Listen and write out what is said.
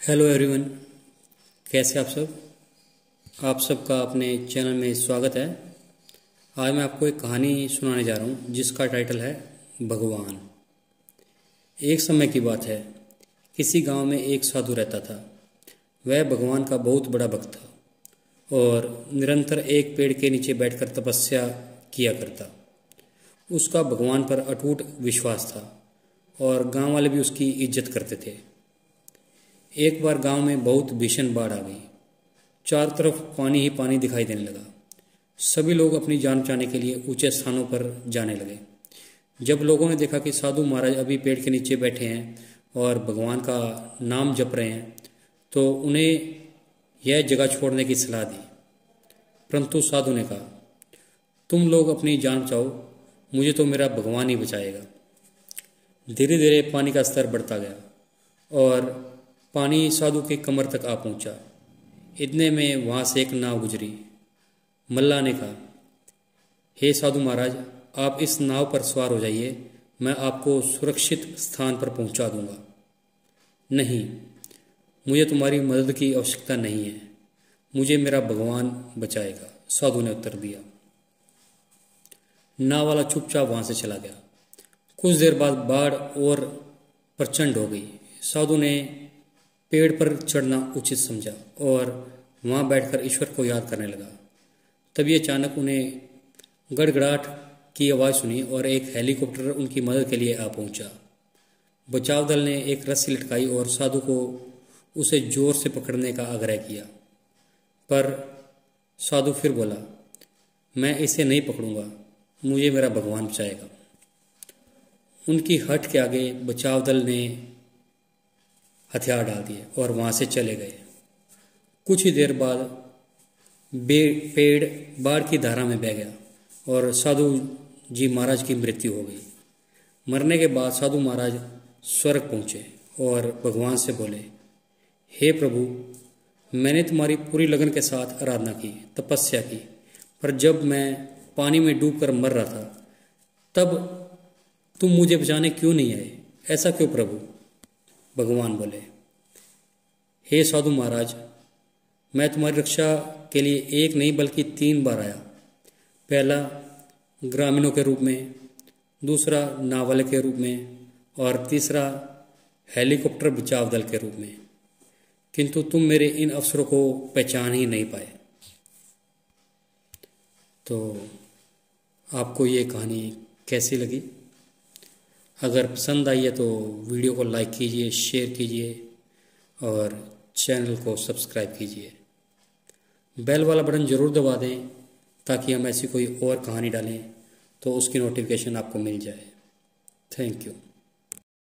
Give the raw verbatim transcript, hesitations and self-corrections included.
Hello everyone, कैसे आप सब। आप सबका अपने चैनल में स्वागत है। आज मैं आपको एक कहानी सुनाने जा रहा हूँ जिसका टाइटल है भगवान। एक समय की बात है, किसी गांव में एक साधु रहता था। वह भगवान का बहुत बड़ा भक्त था और निरंतर एक पेड़ के नीचे बैठकर तपस्या किया करता। उसका भगवान पर अटूट विश्वास था और गांव वाले भी उसकी इज्जत करते थे। एक बार गांव में बहुत भीषण बाढ़ आ गई। चारों तरफ पानी ही पानी दिखाई देने लगा। सभी लोग अपनी जान बचाने के लिए ऊंचे स्थानों पर जाने लगे। जब लोगों ने देखा कि साधु महाराज अभी पेड़ के नीचे बैठे हैं और भगवान का नाम जप रहे हैं, तो उन्हें यह जगह छोड़ने की सलाह दी। परंतु साधु ने कहा, तुम लोग अपनी जान बचाओ, मुझे तो मेरा भगवान ही बचाएगा। धीरे धीरे पानी का स्तर बढ़ता गया और पानी साधु के कमर तक आ पहुंचा। इतने में वहां से एक नाव गुजरी। मल्ला ने कहा, हे साधु महाराज, आप इस नाव पर सवार हो जाइए, मैं आपको सुरक्षित स्थान पर पहुंचा दूंगा। नहीं, मुझे तुम्हारी मदद की आवश्यकता नहीं है, मुझे मेरा भगवान बचाएगा, साधु ने उत्तर दिया। नाव वाला चुपचाप वहां से चला गया। कुछ देर बाद बाढ़ और प्रचंड हो गई। साधु ने पेड़ पर चढ़ना उचित समझा और वहां बैठकर ईश्वर को याद करने लगा। तभी अचानक उन्हें गड़गड़ाहट की आवाज़ सुनी और एक हेलीकॉप्टर उनकी मदद के लिए आ पहुंचा। बचाव दल ने एक रस्सी लटकाई और साधु को उसे जोर से पकड़ने का आग्रह किया, पर साधु फिर बोला, मैं इसे नहीं पकड़ूंगा, मुझे मेरा भगवान बचाएगा। उनकी हट के आगे बचाव दल ने हथियार डाल दिए और वहां से चले गए। कुछ ही देर बाद पेड़ बाढ़ की धारा में बह गया और साधु जी महाराज की मृत्यु हो गई। मरने के बाद साधु महाराज स्वर्ग पहुंचे और भगवान से बोले, हे प्रभु, मैंने तुम्हारी पूरी लगन के साथ आराधना की, तपस्या की, पर जब मैं पानी में डूबकर मर रहा था तब तुम मुझे बचाने क्यों नहीं आए? ऐसा क्यों प्रभु? भगवान बोले, हे साधु महाराज, मैं तुम्हारी रक्षा के लिए एक नहीं बल्कि तीन बार आया। पहला ग्रामीणों के रूप में, दूसरा नाव वाले के रूप में और तीसरा हेलीकॉप्टर बचाव दल के रूप में, किंतु तुम मेरे इन अवसरों को पहचान ही नहीं पाए। तो आपको ये कहानी कैसी लगी? अगर पसंद आई है तो वीडियो को लाइक कीजिए, शेयर कीजिए और चैनल को सब्सक्राइब कीजिए। बेल वाला बटन ज़रूर दबा दें ताकि हम ऐसी कोई और कहानी डालें तो उसकी नोटिफिकेशन आपको मिल जाए। Thank you.